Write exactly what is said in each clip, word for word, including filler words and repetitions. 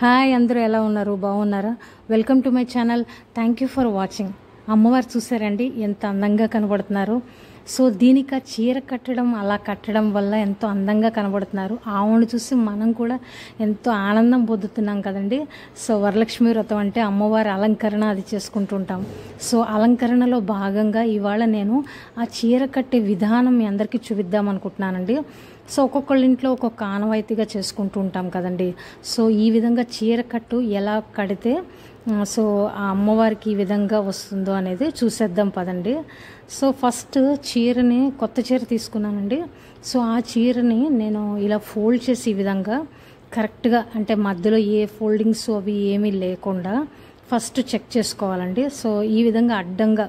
Hi అందరూ ఎలా ఉన్నారు? బాగున్నారా? Welcome to my channel. Thank you for watching. అమ్మవారు చూసారండి ఎంత అందంగా కనబడుతున్నారు. సో దీనికి ఆ చీర కట్టడం అలా కట్టడం వల్ల ఎంతో అందంగా కనబడుతున్నారు. ఆవును చూసి మనం కూడా ఎంతో ఆనందం పొందుతున్నాం కదండి. సో వరలక్ష్మి వ్రతం అంటే అమ్మవారి అలంకరణ అది చేసుకుంటుంటాం. సో అలంకరణలో భాగంగా ఇవాళ నేను ఆ చీర కట్టే విధానం మీ అందరికీ చూపిద్దాం అనుకుంటున్నానండి. సో ఒక్కొక్కళ్ళ ఇంట్లో ఒక్కొక్క ఆనవాయితీగా చేసుకుంటూ ఉంటాం కదండి. సో ఈ విధంగా చీర కట్టు ఎలా కడితే సో ఆ అమ్మవారికి ఈ విధంగా వస్తుందో అనేది చూసేద్దాం పదండి. సో ఫస్ట్ చీరని కొత్త చీర తీసుకున్నానండి. సో ఆ చీరని నేను ఇలా ఫోల్డ్ చేసి ఈ విధంగా కరెక్ట్గా అంటే మధ్యలో ఏ ఫోల్డింగ్స్ అవి ఏమీ లేకుండా ఫస్ట్ చెక్ చేసుకోవాలండి. సో ఈ విధంగా అడ్డంగా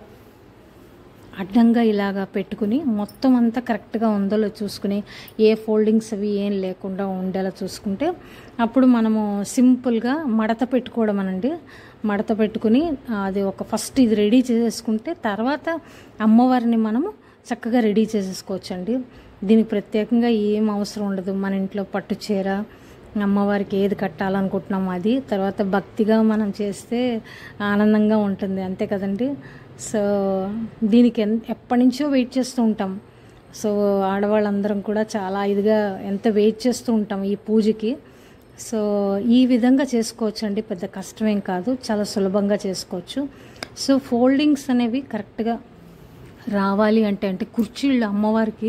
అడ్డంగా ఇలాగా పెట్టుకుని మొత్తం అంతా కరెక్ట్గా ఉందో చూసుకుని ఏ ఫోల్డింగ్స్ అవి ఏం లేకుండా ఉండేలా చూసుకుంటే అప్పుడు మనము సింపుల్గా మడత పెట్టుకోవడం అనండి. మడత పెట్టుకుని అది ఒక ఫస్ట్ ఇది రెడీ చేసేసుకుంటే తర్వాత అమ్మవారిని మనము చక్కగా రెడీ చేసేసుకోవచ్చండి. దీనికి ప్రత్యేకంగా ఏం అవసరం ఉండదు. మన ఇంట్లో పట్టు చీర అమ్మవారికి ఏది కట్టాలనుకుంటున్నాము అది తర్వాత భక్తిగా మనం చేస్తే ఆనందంగా ఉంటుంది, అంతే కదండి. సో దీనికి ఎప్పటి నుంచో వెయిట్ చేస్తూ ఉంటాం. సో ఆడవాళ్ళందరం కూడా చాలా ఇదిగా ఎంత వెయిట్ చేస్తూ ఉంటాం ఈ పూజకి. సో ఈ విధంగా చేసుకోవచ్చు అండి, పెద్ద కష్టమేం కాదు, చాలా సులభంగా చేసుకోవచ్చు. సో ఫోల్డింగ్స్ అనేవి కరెక్ట్గా రావాలి అంటే అంటే కుర్చీళ్ళు అమ్మవారికి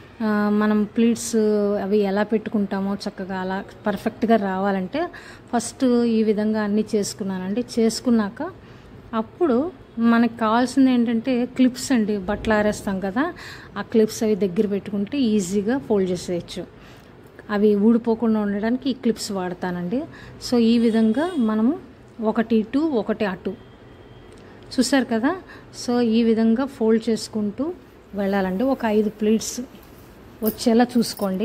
మనం ప్లీట్స్ అవి ఎలా పెట్టుకుంటామో చక్కగా అలా పర్ఫెక్ట్గా రావాలంటే ఫస్ట్ ఈ విధంగా అన్నీ చేసుకున్నానండి. చేసుకున్నాక అప్పుడు మనకు కావాల్సింది ఏంటంటే క్లిప్స్ అండి. బట్టలు ఆరేస్తాం కదా, ఆ క్లిప్స్ అవి దగ్గర పెట్టుకుంటే ఈజీగా ఫోల్డ్ చేసేయచ్చు. అవి ఊడిపోకుండా ఉండడానికి ఈ క్లిప్స్ వాడతానండి. సో ఈ విధంగా మనము ఒకటి ఇటు ఒకటి అటు చూసారు కదా. సో ఈ విధంగా ఫోల్డ్ చేసుకుంటూ వెళ్ళాలండి. ఒక ఐదు ప్లీట్స్ వచ్చేలా చూసుకోండి.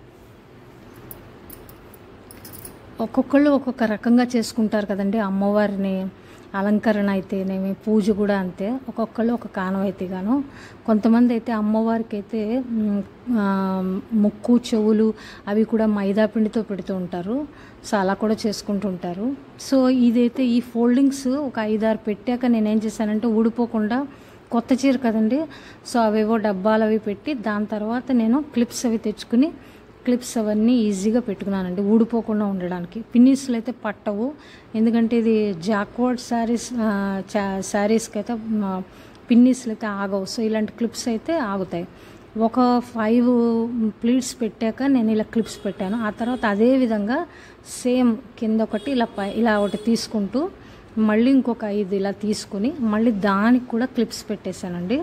ఒక్కొక్కళ్ళు ఒక్కొక్క రకంగా చేసుకుంటారు కదండి. అమ్మవారిని అలంకరణ అయితేనేమి పూజ కూడా అంతే, ఒక్కొక్కళ్ళు ఒక్కొక్క ఆనవాయితీగాను. కొంతమంది అయితే అమ్మవారికి అయితే ముక్కు చెవులు అవి కూడా మైదా పిండితో పెడుతూ ఉంటారు. సో అలా కూడా చేసుకుంటూ ఉంటారు. సో ఇదైతే ఈ ఫోల్డింగ్స్ ఒక ఐదారు పెట్టాక నేనేం చేశానంటే ఊడిపోకుండా కొత్త చీర కదండి. సో అవేవో డబ్బాలు అవి పెట్టి దాని తర్వాత నేను క్లిప్స్ అవి తెచ్చుకుని క్లిప్స్ అవన్నీ ఈజీగా పెట్టుకున్నానండి ఊడిపోకుండా ఉండడానికి. పిన్నీస్లు అయితే పట్టవు, ఎందుకంటే ఇది జాక్వర్డ్ శారీస్ శారీస్కి అయితే పిన్నీస్లు అయితే ఆగవు. సో ఇలాంటి క్లిప్స్ అయితే ఆగుతాయి. ఒక ఫైవ్ ప్లీట్స్ పెట్టాక నేను ఇలా క్లిప్స్ పెట్టాను. ఆ తర్వాత అదే విధంగా సేమ్ కింద ఒకటి ఇలా పై ఇలా ఒకటి తీసుకుంటూ మళ్ళీ ఇంకొక ఐదు ఇలా తీసుకుని మళ్ళీ దానికి కూడా క్లిప్స్ పెట్టేశానండి.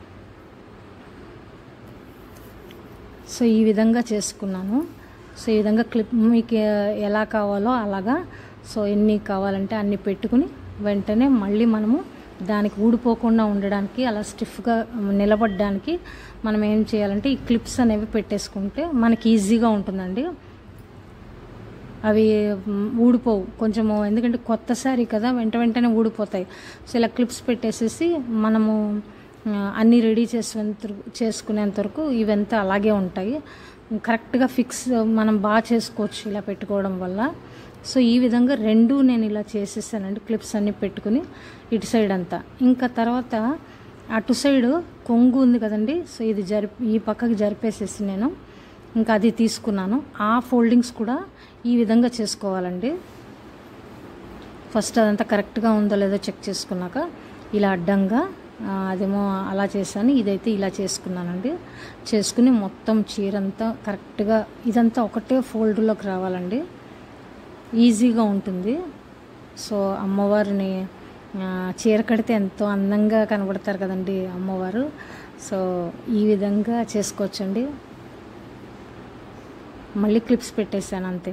సో ఈ విధంగా చేసుకున్నాను. సో ఈ విధంగా క్లిప్ మీకు ఎలా కావాలో అలాగా సో ఎన్ని కావాలంటే అన్ని పెట్టుకుని వెంటనే మళ్ళీ మనము దానికి ఊడిపోకుండా ఉండడానికి అలా స్టిఫ్గా నిలబడడానికి మనం ఏం చేయాలంటే ఈ క్లిప్స్ అనేవి పెట్టేసుకుంటే మనకి ఈజీగా ఉంటుందండి. అవి ఊడిపోవు కొంచెము, ఎందుకంటే కొత్త సారీ కదా వెంట వెంటనే ఊడిపోతాయి. సో ఇలా క్లిప్స్ పెట్టేసేసి మనము అన్నీ రెడీ చేసేంత చేసుకునేంత వరకు ఇవంతా అలాగే ఉంటాయి. కరెక్ట్గా ఫిక్స్ మనం బాగా చేసుకోవచ్చు ఇలా పెట్టుకోవడం వల్ల. సో ఈ విధంగా రెండు నేను ఇలా చేసేసానండి, క్లిప్స్ అన్నీ పెట్టుకుని ఇటు సైడ్ అంతా. ఇంకా తర్వాత అటు సైడ్ కొంగు ఉంది కదండి. సో ఇది జరిపి ఈ పక్కకి జరిపేసేసి నేను ఇంకా అది తీసుకున్నాను. ఆ ఫోల్డింగ్స్ కూడా ఈ విధంగా చేసుకోవాలండి. ఫస్ట్ అదంతా కరెక్ట్గా ఉందో లేదో చెక్ చేసుకున్నాక ఇలా అడ్డంగా అదేమో అలా చేశాను, ఇదైతే ఇలా చేసుకున్నానండి. చేసుకుని మొత్తం చీరంతా కరెక్ట్గా ఇదంతా ఒకటే ఫోల్డ్లోకి రావాలండి, ఈజీగా ఉంటుంది. సో అమ్మవారిని చీర కడితే ఎంతో అందంగా కనబడతారు కదండి అమ్మవారు. సో ఈ విధంగా చేసుకోవచ్చండి. మళ్ళీ క్లిప్స్ పెట్టేశాను అంతే.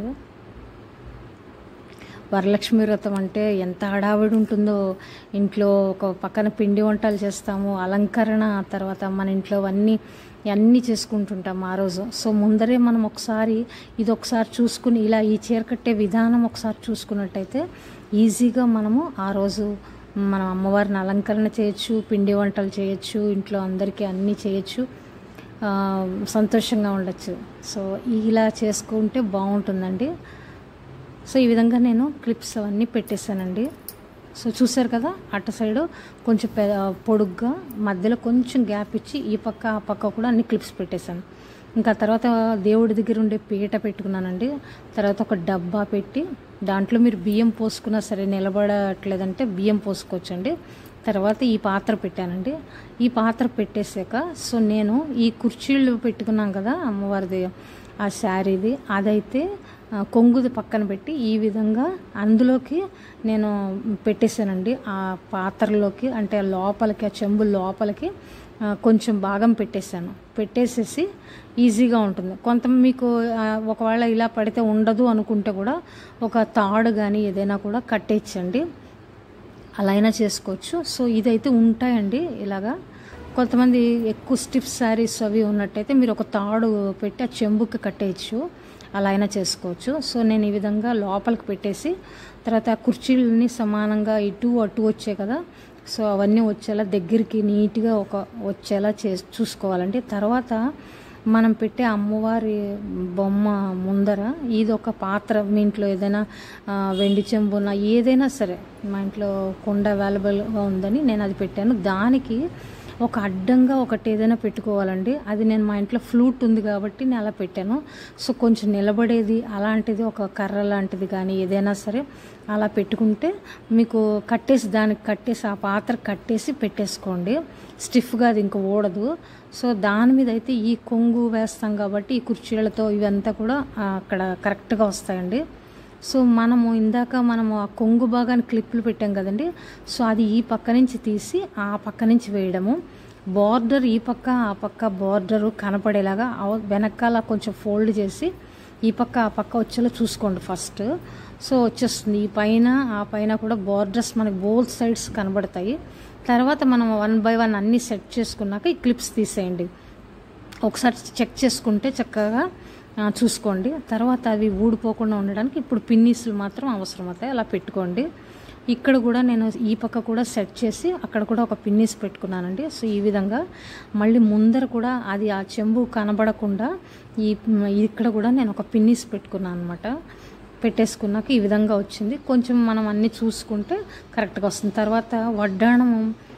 వరలక్ష్మి వ్రతం అంటే ఎంత హడావిడి ఉంటుందో. ఇంట్లో ఒక పక్కన పిండి వంటలు చేస్తాము, అలంకరణ, తర్వాత మన ఇంట్లో అన్నీ అన్నీ చేసుకుంటుంటాం ఆ రోజు. సో ముందరే మనం ఒకసారి ఇది ఒకసారి చూసుకుని ఇలా ఈ చీర కట్టే విధానం ఒకసారి చూసుకున్నట్టయితే ఈజీగా మనము ఆ రోజు మనం అమ్మవారిని అలంకరణ చేయొచ్చు, పిండి వంటలు చేయొచ్చు, ఇంట్లో అందరికీ అన్నీ చేయొచ్చు, సంతోషంగా ఉండొచ్చు. సో ఇలా చేసుకుంటే బాగుంటుందండి. సో ఈ విధంగా నేను క్లిప్స్ అవన్నీ పెట్టేశానండి. సో చూసారు కదా, అటు సైడు కొంచెం పె పొడుగ్గా మధ్యలో కొంచెం గ్యాప్ ఇచ్చి ఈ పక్క ఆ పక్క కూడా అన్ని క్లిప్స్ పెట్టేశాను. ఇంకా తర్వాత దేవుడి దగ్గర ఉండే పీట పెట్టుకున్నానండి. తర్వాత ఒక డబ్బా పెట్టి దాంట్లో మీరు బియ్యం పోసుకున్నా సరే, నిలబడట్లేదంటే బియ్యం పోసుకోవచ్చండి. తర్వాత ఈ పాత్ర పెట్టానండి. ఈ పాత్ర పెట్టేసాక సో నేను ఈ కుర్చీళ్ళు పెట్టుకున్నాం కదా అమ్మవారిది, ఆ శారీది, అదైతే కొంగుది పక్కన పెట్టి ఈ విధంగా అందులోకి నేను పెట్టేశానండి. ఆ పాత్రలోకి అంటే లోపలికి, ఆ చెంబు లోపలికి కొంచెం భాగం పెట్టేశాను. పెట్టేసేసి ఈజీగా ఉంటుంది. కొంత మీకు ఒకవేళ ఇలా పడితే ఉండదు అనుకుంటే కూడా ఒక తాడు కానీ ఏదైనా కూడా కట్టేయచ్చండి, అలా అయినా చేసుకోవచ్చు. సో ఇదైతే ఉంటాయండి ఇలాగా. కొంతమంది ఎక్కువ స్టిఫ్ శారీస్ అవి ఉన్నట్టయితే మీరు ఒక తాడు పెట్టి ఆ చెంబుకి కట్టేయచ్చు, అలా అయినా చేసుకోవచ్చు. సో నేను ఈ విధంగా లోపలికి పెట్టేసి తర్వాత ఆ కుర్చీలని సమానంగా ఇటు అటు వచ్చాయి కదా, సో అవన్నీ వచ్చేలా దగ్గరికి నీట్గా ఒక వచ్చేలా చే చూసుకోవాలండి. తర్వాత మనం పెట్టే అమ్మవారి బొమ్మ ముందర ఇది ఒక పాత్ర, మీ ఇంట్లో ఏదైనా వెండి చెంబున ఏదైనా సరే, మా ఇంట్లో కుండ అవైలబుల్గా ఉందని నేను అది పెట్టాను. దానికి ఒక అడ్డంగా ఒకటి ఏదైనా పెట్టుకోవాలండి. అది నేను మా ఇంట్లో ఫ్లూట్ ఉంది కాబట్టి నేను అలా పెట్టాను. సో కొంచెం నిలబడేది అలాంటిది ఒక కర్ర లాంటిది కానీ ఏదైనా సరే అలా పెట్టుకుంటే మీకు కట్టేసి దానికి కట్టేసి ఆ పాత్ర కట్టేసి పెట్టేసుకోండి. స్టిఫ్గా అది ఇంకా ఊడదు. సో దాని మీద అయితే ఈ కొంగు వేస్తాం కాబట్టి ఈ కుర్చీలతో ఇవంతా కూడా అక్కడ కరెక్ట్గా వస్తాయండి. సో మనము ఇందాక మనము ఆ కొంగు భాగాన్ని క్లిప్లు పెట్టాం కదండి, సో అది ఈ పక్క నుంచి తీసి ఆ పక్క నుంచి వేయడము. బార్డర్ ఈ పక్క ఆ పక్క బార్డరు కనపడేలాగా వెనకాల కొంచెం ఫోల్డ్ చేసి ఈ పక్క ఆ పక్క వచ్చేలా చూసుకోండి ఫస్ట్. సో వచ్చేస్తుంది. ఈ పైన ఆ పైన కూడా బార్డర్స్ మనకి బోత్ సైడ్స్ కనబడతాయి. తర్వాత మనం వన్ బై వన్ అన్నీ సెట్ చేసుకున్నాక ఈ క్లిప్స్ తీసేయండి. ఒకసారి చెక్ చేసుకుంటే చక్కగా చూసుకోండి. తర్వాత అవి ఊడిపోకుండా ఉండడానికి ఇప్పుడు పిన్నీసులు మాత్రం అవసరం అవుతాయి, అలా పెట్టుకోండి. ఇక్కడ కూడా నేను ఈ పక్క కూడా సెట్ చేసి అక్కడ కూడా ఒక పిన్నీస్ పెట్టుకున్నానండి. సో ఈ విధంగా మళ్ళీ ముందర కూడా అది ఆ చెంబు కనబడకుండా ఈ ఇక్కడ కూడా నేను ఒక పిన్నీస్ పెట్టుకున్నాను అనమాట. పెట్టేసుకున్నాక ఈ విధంగా వచ్చింది. కొంచెం మనం అన్నీ చూసుకుంటే కరెక్ట్గా వస్తుంది. తర్వాత వడ్డాణం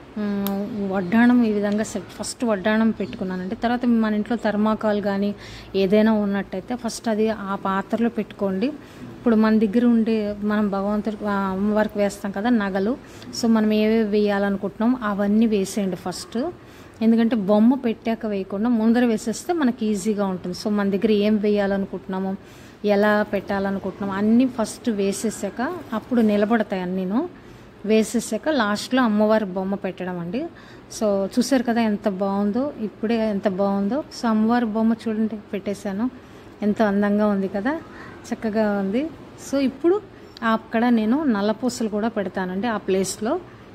వడ్డాణం ఈ విధంగా సెట్ ఫస్ట్ వడ్డాణం పెట్టుకున్నానండి. తర్వాత మన ఇంట్లో థర్మాకాల్ కానీ ఏదైనా ఉన్నట్టయితే ఫస్ట్ అది ఆ పాత్రలో పెట్టుకోండి. ఇప్పుడు మన దగ్గర ఉండే మనం భగవంతుడికి అమ్మవారికి వేస్తాం కదా నగలు, సో మనం ఏవేవి వేయాలనుకుంటున్నాం అవన్నీ వేసేయండి ఫస్ట్. ఎందుకంటే బొమ్మ పెట్టాక వేయకుండా ముందర వేసేస్తే మనకి ఈజీగా ఉంటుంది. సో మన దగ్గర ఏం వేయాలనుకుంటున్నామో ఎలా పెట్టాలనుకుంటున్నామో అన్నీ ఫస్ట్ వేసేసాక అప్పుడు నిలబడతాయి అన్నీను. వేసేసాక లాస్ట్లో అమ్మవారి బొమ్మ పెట్టడం అండి. సో చూసారు కదా ఎంత బాగుందో, ఇప్పుడే ఎంత బాగుందో. సో అమ్మవారి బొమ్మ చూడండి పెట్టేశాను, ఎంతో అందంగా ఉంది కదా, చక్కగా ఉంది. సో ఇప్పుడు అక్కడ నేను నల్లపూసలు కూడా పెడతానండి ఆ ప్లేస్లో.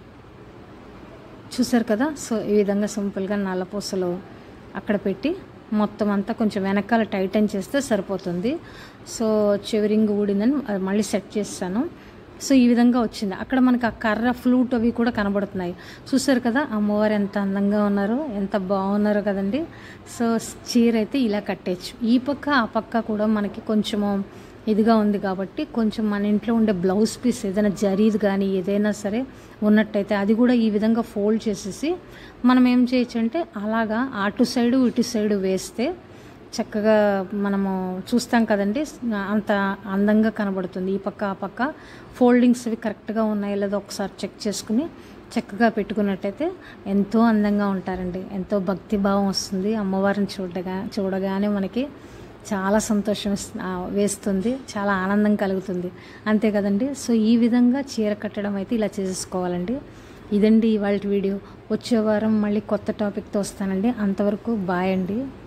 చూసారు కదా, సో ఈ విధంగా సింపుల్గా నల్లపూసలు అక్కడ పెట్టి మొత్తం అంతా కొంచెం వెనకాల టైటన్ చేస్తే సరిపోతుంది. సో చెవిరింగ్ ఊడిందని మళ్ళీ సెట్ చేస్తాను. సో ఈ విధంగా వచ్చింది. అక్కడ మనకి ఆ కర్ర ఫ్లూట్ అవి కూడా కనబడుతున్నాయి. చూసారు కదా అమ్మవారు ఎంత అందంగా ఉన్నారో, ఎంత బాగున్నారో కదండి. సో చీర అయితే ఇలా కట్టేయచ్చు. ఈ పక్క ఆ పక్క కూడా మనకి కొంచెము ఇదిగా ఉంది కాబట్టి కొంచెం మన ఇంట్లో ఉండే బ్లౌజ్ పీస్ ఏదైనా జరీది కానీ ఏదైనా సరే ఉన్నట్టయితే అది కూడా ఈ విధంగా ఫోల్డ్ చేసేసి మనం ఏం చేయొచ్చు అంటే అలాగా అటు సైడు ఇటు సైడు వేస్తే చక్కగా మనము చూస్తాం కదండి, అంత అందంగా కనబడుతుంది. ఈ పక్క ఆ పక్క ఫోల్డింగ్స్ అవి కరెక్ట్గా ఉన్నాయో లేదో ఒకసారి చెక్ చేసుకుని చక్కగా పెట్టుకున్నట్టయితే ఎంతో అందంగా ఉంటారండి. ఎంతో భక్తి భావం వస్తుంది. అమ్మవారిని చూడగా చూడగానే మనకి చాలా సంతోషం వేస్తుంది, చాలా ఆనందం కలుగుతుంది, అంతే కదండి. సో ఈ విధంగా చీర కట్టడం అయితే ఇలా చేసుకోవాలండి. ఇదండి ఇవాళ వీడియో. వచ్చే వారం మళ్ళీ కొత్త టాపిక్తో వస్తానండి. అంతవరకు బాయ్ అండి.